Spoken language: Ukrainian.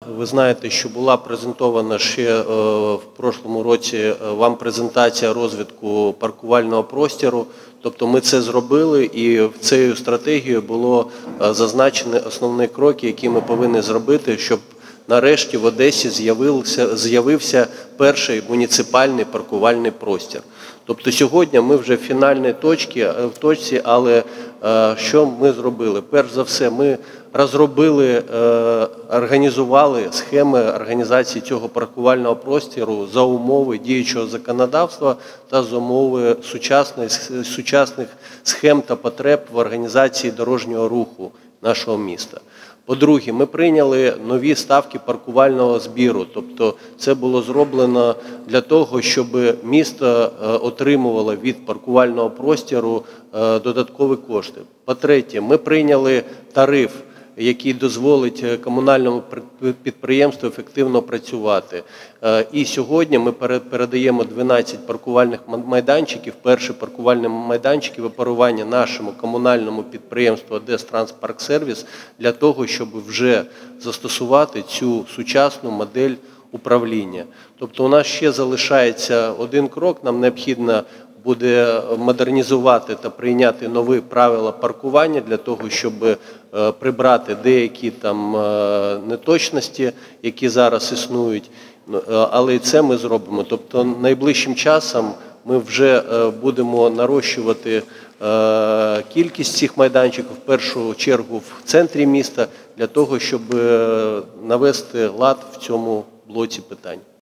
Ви знаєте, що була презентована ще в прошлому році вам презентація розвитку паркувального простору. Тобто ми це зробили, і в цією стратегією було зазначені основні кроки, які ми повинні зробити, щоб нарешті в Одесі з'явився перший муніципальний паркувальний простір. Тобто сьогодні ми вже в фінальній точці, але що ми зробили? Перш за все, ми розробили, організували схеми організації цього паркувального простору за умови діючого законодавства та за умови сучасних схем та потреб в організації дорожнього руху нашого міста. По-друге, ми прийняли нові ставки паркувального збору, тобто це було зроблено для того, щоб місто отримувало від паркувального простору додаткові кошти. По-третє, ми прийняли тариф, який дозволить комунальному підприємству ефективно працювати. І сьогодні ми передаємо 12 паркувальних майданчиків, перші паркувальні майданчики випарування нашому комунальному підприємству «Одестранспарксервіс» для того, щоб вже застосувати цю сучасну модель управління. Тобто у нас ще залишається один крок, нам необхідно буде модернізувати та прийняти нові правила паркування для того, щоб прибрати деякі там неточності, які зараз існують, але і це ми зробимо. Тобто найближчим часом ми вже будемо нарощувати кількість цих майданчиків, в першу чергу в центрі міста, для того, щоб навести лад в цьому блоці питань.